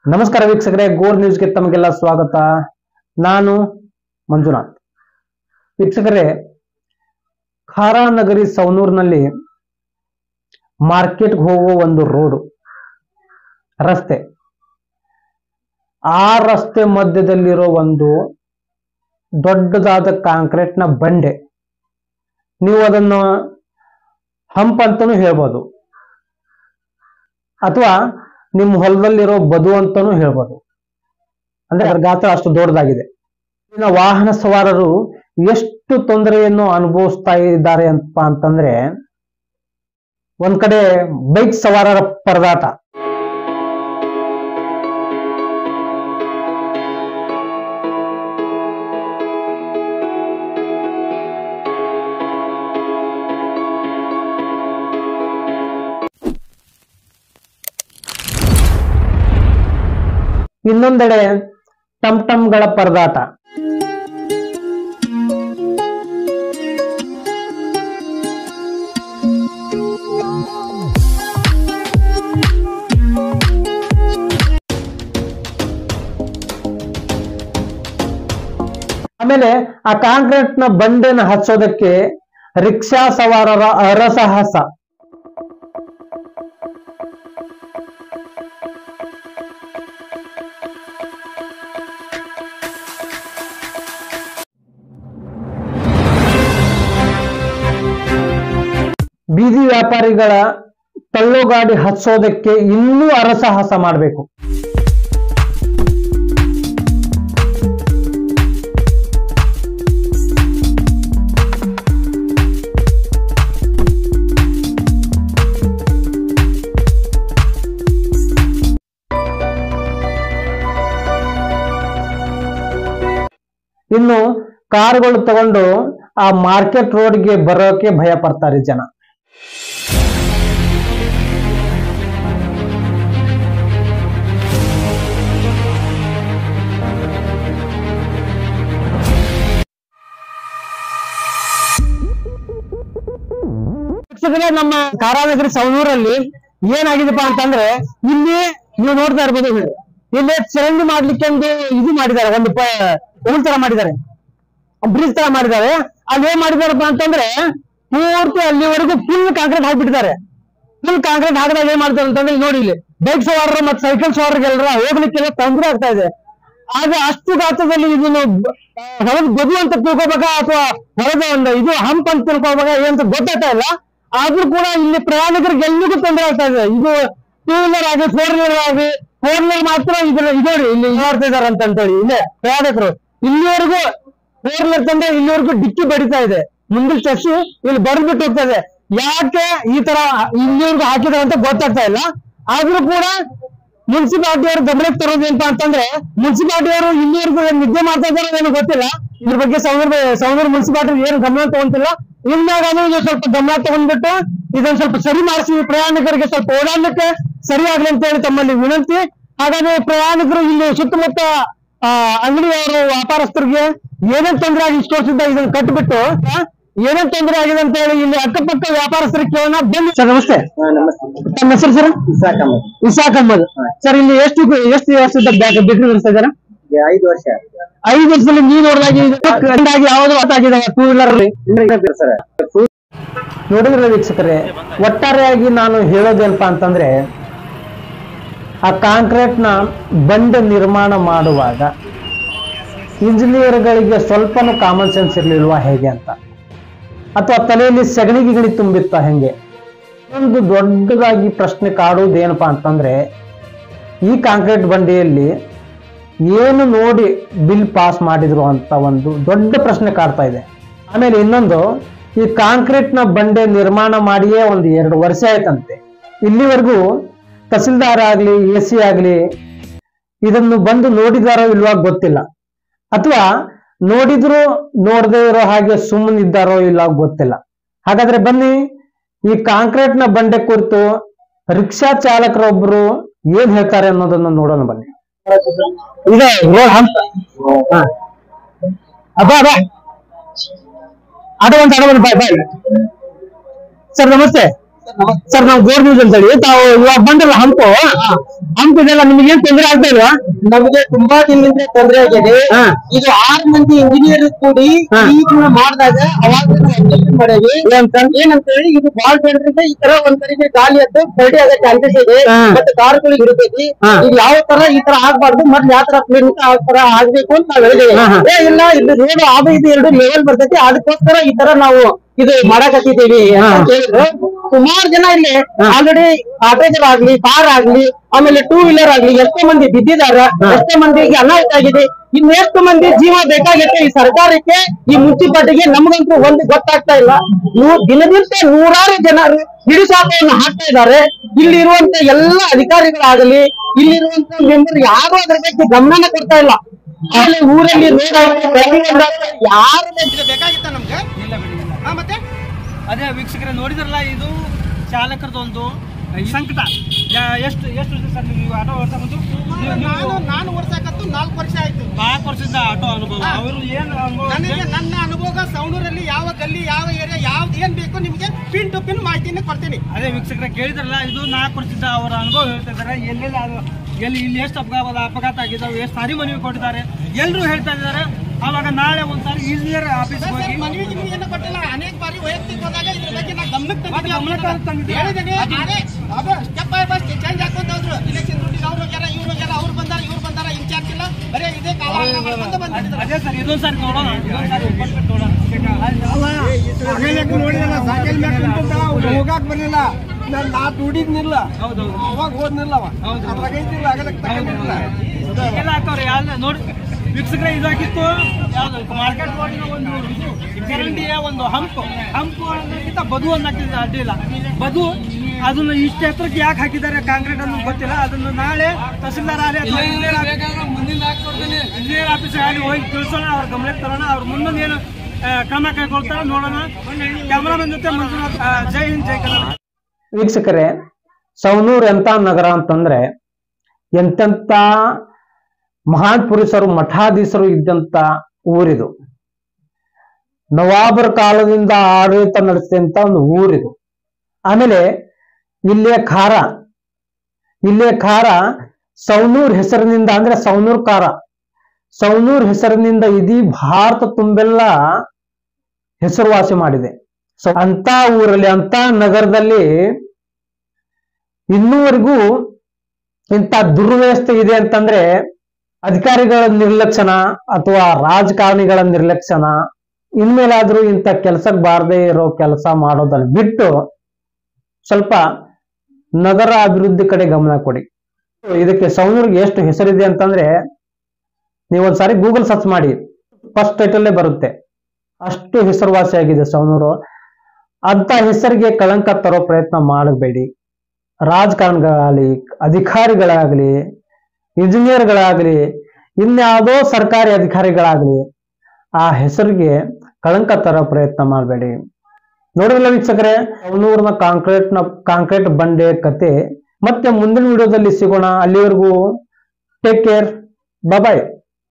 ನಮಸ್ಕಾರ ವೀಕ್ಷಕರೇ, ಗೋರ್ ನ್ಯೂಸ್ಗೆ ತಮಗೆಲ್ಲ ಸ್ವಾಗತ. ನಾನು ಮಂಜುನಾಥ್. ವೀಕ್ಷಕರೇ, ಖಾರಾನಗರಿ ಸವನೂರಿನಲ್ಲಿ ಮಾರ್ಕೆಟ್ಗೆ ಹೋಗುವ ಒಂದು ರೋಡ್ ರಸ್ತೆ, ಆ ರಸ್ತೆ ಮಧ್ಯದಲ್ಲಿರೋ ಒಂದು ದೊಡ್ಡದಾದ ಕಾಂಕ್ರೀಟ್ನ ಬಂಡೆ, ನೀವು ಅದನ್ನು ಹಂಪ್ ಅಂತಾನೂ ಹೇಳ್ಬೋದು ಅಥವಾ ನಿಮ್ಮ ಹೊಲದಲ್ಲಿರೋ ಬದು ಅಂತಾನೂ ಹೇಳ್ಬೋದು. ಅಂದ್ರೆ ಅದರ ಗಾತ್ರ ಅಷ್ಟು ದೊಡ್ಡದಾಗಿದೆ. ಇನ್ನು ವಾಹನ ಸವಾರರು ಎಷ್ಟು ತೊಂದರೆಯನ್ನು ಅನುಭವಿಸ್ತಾ ಇದ್ದಾರೆ ಅಂತಂದ್ರೆ, ಒಂದ್ ಕಡೆ ಬೈಕ್ ಸವಾರರ ಪರದಾಟ, ಇನ್ನೊಂದೆಡೆ ಟಮ್ ಟಮ್ಗಳ ಪರದಾಟ. ಆಮೇಲೆ ಆ ಕಾಂಕ್ರೀಟ್ನ ಬಂಡೆನ ಹಚ್ಚೋದಕ್ಕೆ ರಿಕ್ಷಾ ಸವಾರರ ಹರಸಾಹಸ. ಬೀದಿ ವ್ಯಾಪಾರಿಗಳ ತಳ್ಳೋ ಗಾಡಿ ಹಚ್ಚೋದಕ್ಕೆ ಇನ್ನೂ ಹರಸಾಹಸ ಮಾಡಬೇಕು. ಇನ್ನು ಕಾರುಗಳು ತಗೊಂಡು ಆ ಮಾರ್ಕೆಟ್ ರೋಡ್ಗೆ ಬರೋಕೆ ಭಯ ಪಡ್ತಾರೆ ಜನ. ನಮ್ಮ ಖಾರಾನಗರಿ ಸವನೂರಲ್ಲಿ ಏನಾಗಿದೆಪ್ಪ ಅಂತಂದ್ರೆ, ಇಲ್ಲಿ ನೀವು ನೋಡ್ತಾ ಇರ್ಬೋದು, ಇಲ್ಲಿ ಚರಂಡಿ ಮಾಡ್ಲಿಕ್ಕೆ ಒಂದು ಇದು ಮಾಡಿದ್ದಾರೆ, ಒಂದು ತರ ಮಾಡಿದ್ದಾರೆ, ಬ್ರಿಡ್ಜ್ ತರ ಮಾಡಿದ್ದಾರೆ. ಅಲ್ಲಿ ಏನ್ ಮಾಡಿದಾರಪ್ಪ ಅಂತಂದ್ರೆ, ಪೂರ್ತಿ ಅಲ್ಲಿವರೆಗೂ ಫುಲ್ ಕಾಂಕ್ರೀಟ್ ಹಾಕ್ಬಿಟ್ಟಿದ್ದಾರೆ. ಫುಲ್ ಕಾಂಕ್ರೀಟ್ ಹಾಕಿದಾಗ ಏನ್ ಮಾಡ್ತಾರೆ ಅಂತಂದ್ರೆ, ನೋಡಿ ಇಲ್ಲಿ ಬೈಕ್ ಸವಾರರು ಮತ್ತು ಸೈಕಲ್ ಸವಾರರಿಗೆಲ್ಲರ ಹೋಗ್ಲಿಕ್ಕೆಲ್ಲ ತೊಂದರೆ ಆಗ್ತಾ ಇದೆ. ಆಗ ಅಷ್ಟು ಗಾತ್ರದಲ್ಲಿ ಇದನ್ನು ಹೊಲದ ಬದು ಅಂತ ತಿಳ್ಕೊಬೇಕಾ ಅಥವಾ ಹೊಲದ ಒಂದು ಇದು ಹಂಪ್ ಅಂತ ತಿಳ್ಕೊಬೇಕಾ ಏನಂತ ಗೊತ್ತಾಗ್ತಾ ಇಲ್ಲ. ಆದ್ರೂ ಕೂಡ ಇಲ್ಲಿ ಪ್ರಯಾಣಿಕರಿಗೆ ಎಲ್ಲಿಗೂ ತೊಂದರೆ ಆಗ್ತಾ ಇದೆ. ಇದು ಟೂ ವೀಲರ್ ಆಗಿ ಫೋರ್ ವೀಲರ್ ಆಗಿ, ಫೋರ್ ವೀಲರ್ ಮಾತ್ರ ಇದೋಡಿ ಇಲ್ಲಿ ನೋಡ್ತಾ ಇದಾರೆ ಅಂತ ಹೇಳಿ ಇಲ್ಲೇ ಪ್ರಯಾಣಿಕರು ಇಲ್ಲಿವರೆಗೂ ಫೋರ್ ವೀಲರ್ ತಂದ್ರೆ ಇಲ್ಲಿವರೆಗೂ ಡಿಕ್ಕಿ ಬಡಿತಾ ಇದೆ. ಮುಂದಿನ ಟೆಸ್ಟ್ ಇಲ್ಲಿ ಬಡ್ಬಿಟ್ಟು ಹೋಗ್ತಾ ಇದೆ. ಯಾಕೆ ಈ ತರ ಇಲ್ಲಿವರೆಗೂ ಹಾಕಿದಾರೆ ಅಂತ ಗೊತ್ತಾಗ್ತಾ ಇಲ್ಲ. ಆದ್ರೂ ಕೂಡ ಮುನ್ಸಿಪಾಲಿಟಿಯವರು ಗಮನಕ್ಕೆ ತರೋದೇನಪ್ಪ ಅಂತಂದ್ರೆ, ಮುನ್ಸಿಪಾಲಿಟಿಯವರು ಇಲ್ಲಿವರೆಗೂ ನಿದ್ದೆ ಮಾಡ್ತಾ ಇದಾರೆ ನನಗೆ ಗೊತ್ತಿಲ್ಲ. ಇದ್ರ ಬಗ್ಗೆ ಸವನೂರು ಮುನ್ಸಿಪಾಲಿಟಿ ಏನು ಗಮನ ತಗೊಂತಿಲ್ಲ. ಇನ್ನಾಗಾದ್ರೂ ಸ್ವಲ್ಪ ಗಮನ ತಗೊಂಡ್ಬಿಟ್ಟು ಇದನ್ನ ಸ್ವಲ್ಪ ಸರಿ ಮಾಡಿಸಿ, ಪ್ರಯಾಣಿಕರಿಗೆ ಸ್ವಲ್ಪ ಓಡಾಡ್ಲಿಕ್ಕೆ ಸರಿ ಆಗ್ಲಿ ಅಂತ ಹೇಳಿ ತಮ್ಮಲ್ಲಿ ವಿನಂತಿ. ಹಾಗಾದ್ರೆ ಪ್ರಯಾಣಿಕರು ಇಲ್ಲಿ ಸುತ್ತಮುತ್ತ ಅಂಗಡಿಯವರು ವ್ಯಾಪಾರಸ್ಥರಿಗೆ ಏನೇನ್ ತೊಂದರೆ ಆಗಿ ಇಷ್ಟು ವರ್ಷದಿಂದ ಇದನ್ನ ಕಟ್ಟಿಬಿಟ್ಟು ಏನೇನ್ ತೊಂದರೆ ಆಗಿದೆ ಅಂತ ಹೇಳಿ ಇಲ್ಲಿ ಅಕ್ಕಪಕ್ಕ ವ್ಯಾಪಾರಸ್ಥರಿಗೆ ಕೇಳೋಣ ಬನ್ನಿ. ಸರ್ ನಮಸ್ತೆ. ತಮ್ಮ ಹೆಸರು ಸರ್? ಇಸಾಕ್ ಅಹಮದ್. ಸರ್, ಇಲ್ಲಿ ಎಷ್ಟು ವರ್ಷದ ಬಿಕ್ರಿ ನಡೆಸ್ತಾ ಇದ್ದಾರೆ? 5 ವರ್ಷ. 5 ವರ್ಷದಲ್ಲಿ ನೀವು ನೋಡಿದಾಗಿ ಯಾವ್ದು ಆಗಿದೆ ಟೂ ವೀಲರ್ ಅಲ್ಲಿ ನೋಡಿದ್ರೆ ವೀಕ್ಷಕರೇ, ಒಟ್ಟಾರೆಯಾಗಿ ನಾನು ಹೇಳೋದೇನಪ್ಪಾ ಅಂತಂದ್ರೆ, ಆ ಕಾಂಕ್ರೀಟ್ನ ಬಂಡೆ ನಿರ್ಮಾಣ ಮಾಡುವಾಗ ಇಂಜಿನಿಯರ್ಗಳಿಗೆ ಸ್ವಲ್ಪನೂ ಕಾಮನ್ ಸೆನ್ಸ್ ಇರ್ಲಿಲ್ವಾ ಹೇಗೆ ಅಂತ, ಅಥವಾ ತಲೆಯಲ್ಲಿ ಸಗಣಿ ತುಂಬಿತ್ತ ಹೆಂಗೆ? ಒಂದು ದೊಡ್ಡದಾಗಿ ಪ್ರಶ್ನೆ ಕಾಡುವುದೇನಪ್ಪಾ ಅಂತಂದ್ರೆ, ಈ ಕಾಂಕ್ರೀಟ್ ಬಂಡೆಯಲ್ಲಿ ಏನು ನೋಡಿ ಬಿಲ್ ಪಾಸ್ ಮಾಡಿದ್ರು ಅಂತ ಒಂದು ದೊಡ್ಡ ಪ್ರಶ್ನೆ ಕಾಡ್ತಾ ಇದೆ. ಆಮೇಲೆ ಇನ್ನೊಂದು, ಈ ಕಾಂಕ್ರೀಟ್ನ ಬಂಡೆ ನಿರ್ಮಾಣ ಮಾಡಿಯೇ 1-2 ವರ್ಷ ಆಯ್ತಂತೆ. ಇಲ್ಲಿವರೆಗೂ ತಹಸೀಲ್ದಾರ್ ಆಗ್ಲಿ AC ಆಗ್ಲಿ ಇದನ್ನು ಬಂದು ನೋಡಿದಾರೋ ಇಲ್ವಾ ಗೊತ್ತಿಲ್ಲ, ಅಥವಾ ನೋಡಿದ್ರು ನೋಡದೇ ಇರೋ ಹಾಗೆ ಸುಮ್ಮನಿದ್ದಾರೋ ಇಲ್ಲ ಗೊತ್ತಿಲ್ಲ. ಹಾಗಾದ್ರೆ ಬನ್ನಿ, ಈ ಕಾಂಕ್ರೀಟ್ನ ಬಂಡೆ ಕುರಿತು ರಿಕ್ಷಾ ಚಾಲಕರೊಬ್ರು ಏನ್ ಹೇಳ್ತಾರೆ ಅನ್ನೋದನ್ನು ನೋಡೋಣ ಬನ್ನಿ. ಇದೆ ರೋಡ್ ಹಂಪ್. ಆಟೋ ಒಂದು ಬಾಯ್. ಸರ್ ನಮಸ್ತೆ. ಸರ್ ನಾವು ಗೋರ್ ನ್ಯೂಸ್ ಅಂತ ಹೇಳಿ ತಾವು ಇವಾಗ ಬಂದ್ರಲ್ಲ ಹಂಪಿದೆಲ್ಲ ನಿಮ್ಗೆ ಏನ್ ತೊಂದರೆ ಆಗ್ತಾ ಇಲ್ವಾ? ನಮಗೆ ತುಂಬಾ ದಿನದಿಂದ ತೊಂದರೆ ಆಗಿದೆ. ಇದು 6 ಮಂದಿ ಇಂಜಿನಿಯರ್ ಕೂಡಿ ಈಗ ಮಾಡಿದಾಗ ಅವಾಗ ಮಾಡೇವಿ ಏನಂತ ಹೇಳಿ ಇದು ಬಾಳ್ ಬೇಡ್ರಿಂದ ಈ ತರ ಒಂದ್ ಕಡೆಗೆ ಗಾಳಿ ಎದ್ದು ಕರಡಿ ಆಗೋ ಚಾನ್ಸಸ್ ಇದೆ ಮತ್ತೆ ಕಾರುಗಳಿಗೆ ಹಿಡಿತೈತಿ. ಇದು ಯಾವ ತರ ಈ ತರ ಆಗ್ಬಾರ್ದು ಮತ್ತೆ ಯಾವ ತರ ಪ್ಲೇನ್ ಆ ತರ ಆಗ್ಬೇಕು ಅಂತ ನಾವ್ ಹೇಳಿದೇವೆ. ಇಲ್ಲ ಇದು ರೋಡ್ ಅದು ಇದು 2 ಲೆವೆಲ್ ಬರ್ತೈತಿ ಅದಕ್ಕೋಸ್ಕರ ಈ ತರ ನಾವು ಇದು ಮಾಡಕತ್ತಿದ್ದೀವಿ ಅಂತ ಹೇಳಿದ್ರು. ಸುಮಾರು ಜನ ಇಲ್ಲಿ ಆಲ್ರೆಡಿ ಆಟೋಗಳು ಆಗ್ಲಿ ಕಾರ್ ಆಗ್ಲಿ ಆಮೇಲೆ 2 ವೀಲರ್ ಆಗ್ಲಿ ಎಷ್ಟೋ ಮಂದಿ ಬಿದ್ದಿದಾರ, ಎಷ್ಟೋ ಮಂದಿಗೆ ಅನಾಹುತ ಆಗಿದೆ. ಇನ್ನೆಷ್ಟು ಮಂದಿ ಜೀವ ಬೇಕಾಗುತ್ತೆ ಈ ಸರ್ಕಾರಕ್ಕೆ ಈ ಮುನ್ಸಿಪಾಲಿಟಿಗೆ ನಮಗಂತೂ ಒಂದು ಗೊತ್ತಾಗ್ತಾ ಇಲ್ಲ. ದಿನದಿಂದ ನೂರಾರು ಜನರು ಹಿಡಿಸಾಪವನ್ನು ಹಾಕ್ತಾ ಇದ್ದಾರೆ. ಇಲ್ಲಿರುವಂತ ಎಲ್ಲ ಅಧಿಕಾರಿಗಳಾಗಲಿ ಇಲ್ಲಿರುವಂತ ಮೆಂಬರ್ ಯಾರು ಅದ್ರ ಬಗ್ಗೆ ಗಮನನ ಕೊಡ್ತಾ ಇಲ್ಲ. ಆಮೇಲೆ ಊರಲ್ಲಿ ಯಾರು ಬೇಕಾಗಿತ್ತ ನಮ್ಗೆ ಮತ್ತೆ ಅದೇ ವೀಕ್ಷಕರೇ ನೋಡಿದ್ರಲ್ಲ, ಇದು ಚಾಲಕರದೊಂದು ಸಂಕಟ. ಎಷ್ಟು ಸರ್ ನೀವು ಆಟೋ ಓಡಿಸಬಹುದು? ನಾನು ಓಡಿಸಕತ್ತು 4 ವರ್ಷ ಆಯ್ತು. 4 ವರ್ಷದ ಆಟೋ ಅನುಭವ. ಅವರು ಏನು ನನಗೆ ನನ್ನ ಅನುಭವ ಸೌಣೂರಲ್ಲಿ ಯಾವ ಗಲ್ಲಿ ಯಾವ ಏರಿಯಾ ಯಾವ್ದು ಏನ್ ಬೇಕು ನಿಮ್ಗೆ ಪಿನ್ ಟು ಪಿನ್ ಮಾಹಿತಿನ ಕೊಡ್ತೀನಿ. ಅದೇ ವೀಕ್ಷಕರೇ ಕೇಳಿದ್ರಲ್ಲ, ಇದು 4 ವರ್ಷದ ಅವರ ಅನುಭವ ಹೇಳ್ತಾ ಇದ್ದಾರೆ. ಇಲ್ಲಿ ಎಷ್ಟು ಅಪಘಾತ ಆಗಿದ್ದಾವೆ, ಎಷ್ಟು ಸಾರಿ ಮನವಿ ಕೊಟ್ಟಿದ್ದಾರೆ ಎಲ್ಲರೂ ಹೇಳ್ತಾ ಇದ್ದಾರೆ. ಅವಾಗ ನಾಳೆ ಒಂದ್ಸಾರಿ ಇಂಜಿನಿಯರ್ ಆಫೀಸ್ ಹೋಗಿ ಮನವಿ ಏನು ಕೊಟ್ಟಿಲ್ಲ. ಅನೇಕ ಬಾರಿ ವೈಯಕ್ತಿಕ ಹೋದಾಗ ಇದ್ರ ಬಗ್ಗೆ ನಾ ಗಮನಕ್ಕೆ ಹೇಳಿದ್ದೇನೆ. ಸ್ಟೆಪ್ ಬೈ ಬೈ ಚೇಂಜ್ ಹಾಕೊಂತ ಹೋದ್ರು. ಇಲೆಕ್ಷನ್ ದುಡ್ಡಿಗೆ ಅವ್ರು ಹೋಗ್ಯಾರ ಇವ್ರು ಹೋಗ್ಯಾರ, ಅವ್ರು ಬಂದಾರ ಇನ್ಚಾರ್ಜ್ ಇಲ್ಲ, ಬರೀ ಇದೇ ಕಾಲ ಬಂದಿದ್ದಾರೆ. ಅದೇ ಸರ್ ಇದೊಂದ್ಸಾರಿ ನೋಡೋಣ, ಹೋಗಾಕ್ ಬರ್ಲಿಲ್ಲ. ನಾ ದುಡಿದ್ನಿಲ್ಲ, ಅವಾಗ ಹೋದ್ನಿಲ್ಲ, ಎಲ್ಲ ಹಾಕವ್ರಿ ನೋಡಿ ವೀಕ್ಷಕರೇ. ಇದಾಗಿತ್ತು ಯಾವ್ದು ಮಾರ್ಕೆಟ್ ರೋಡಿನ ಒಂದು ಚರಂಡಿಯ ಒಂದು ಹಂಪು ಅನ್ನೋದಕ್ಕಿಂತ ಬದು ಅನ್ನೋಕ್ಕಿಂತ ಅಡ್ಡಿಲ್ಲ. ಬದು ಅದನ್ನ ಇಷ್ಟ ಎತ್ತರಕ್ಕೆ ಯಾಕೆ ಹಾಕಿದ್ದಾರೆ ಕಾಂಕ್ರೀಟ್ ಅನ್ನೋದು ಗೊತ್ತಿಲ್ಲ. ಅದನ್ನು ನಾಳೆ ತಹಸೀಲ್ದಾರ್ ಆಗಲಿ ಅಥವಾ ಇಂಜಿನಿಯರ್ ಆಫೀಸ್ ಆಗಲಿ ಹೋಗಿ ತಿಳಿಸೋಣ, ಅವ್ರ ಗಮನಕ್ಕೆ ತರೋಣ. ಅವ್ರ ಮುಂದೊಂದು ಏನು ಕ್ರಮ ಕೈಗೊಳ್ತಾರ ನೋಡೋಣ. ಕ್ಯಾಮರಾಮನ್ ಜೊತೆ ಮಂಜುನಾಥ್. ಜೈ ಹಿಂದ್, ಜೈ ಕರ್ನಾಟಕ. ವೀಕ್ಷಕರೇ, ಸವಣೂರು ಎಂತ ನಗರ ಅಂತಂದ್ರೆ ಎಂತೆಂತ ಮಹಾನ್ ಪುರುಷರು ಮಠಾಧೀಶರು ಇದ್ದಂತ ಊರಿದು. ನವಾಬರ ಕಾಲದಿಂದ ಆಡಳಿತ ನಡೆಸಿದಂತ ಒಂದು ಊರಿದು. ಆಮೇಲೆ ಇಲ್ಲೇ ಖಾರ ಸವಣೂರ್ ಹೆಸರಿನಿಂದ ಅಂದ್ರೆ ಸವಣೂರ್ ಹೆಸರಿನಿಂದ ಇಡೀ ಭಾರತ ತುಂಬೆಲ್ಲ ಹೆಸರುವಾಸಿ ಮಾಡಿದೆ. ಸೊ ಅಂತ ಊರಲ್ಲಿ ಅಂತ ನಗರದಲ್ಲಿ ಇನ್ನೂವರೆಗೂ ಇಂಥ ದುರ್ವ್ಯವಸ್ಥೆ ಇದೆ ಅಂತಂದ್ರೆ ಅಧಿಕಾರಿಗಳ ನಿರ್ಲಕ್ಷ್ಯನ ಅಥವಾ ರಾಜಕಾರಣಿಗಳ ನಿರ್ಲಕ್ಷ್ಯನ. ಇನ್ಮೇಲಾದ್ರೂ ಇಂಥ ಕೆಲ್ಸಕ್ಕೆ ಬಾರದೇ ಇರೋ ಕೆಲಸ ಮಾಡೋದನ್ನ ಬಿಟ್ಟು ಸ್ವಲ್ಪ ನಗರ ಅಭಿವೃದ್ಧಿ ಕಡೆ ಗಮನ ಕೊಡಿ. ಇದಕ್ಕೆ ಸವಣೂರಿಗೆ ಎಷ್ಟು ಹೆಸರಿದೆ ಅಂತಂದ್ರೆ ನೀವೊಂದ್ಸಾರಿ ಗೂಗಲ್ ಸರ್ಚ್ ಮಾಡಿ, ಫಸ್ಟ್ ಟೈಟಲ್ಲೇ ಬರುತ್ತೆ. ಅಷ್ಟು ಹೆಸರುವಾಸಿಯಾಗಿದೆ ಸವಣೂರು. ಅಂತ ಹೆಸರಿಗೆ ಕಳಂಕ ತರೋ ಪ್ರಯತ್ನ ಮಾಡಬೇಡಿ. ರಾಜಕಾರಣಿಗಳಾಗಲಿ, ಅಧಿಕಾರಿಗಳಾಗಲಿ, ಇಂಜಿನಿಯರ್ಗಳಾಗಲಿ, ಇನ್ಯಾವುದೋ ಸರ್ಕಾರಿ ಅಧಿಕಾರಿಗಳಾಗಲಿ ಆ ಹೆಸರಿಗೆ ಕಳಂಕ ತರೋ ಪ್ರಯತ್ನ ಮಾಡಬೇಡಿ. ನೋಡಿಲ್ಲ ವೀಕ್ಷಕರೇ, ಸವಣೂರಿನ ಕಾಂಕ್ರೀಟ್ ಬಂಡೆ ಕತೆ ಮತ್ತೆ ಮುಂದಿನ ವಿಡಿಯೋದಲ್ಲಿ ಸಿಗೋಣ. ಅಲ್ಲಿವರೆಗೂ ಟೇಕ್ ಕೇರ್, ಬಾಯ್.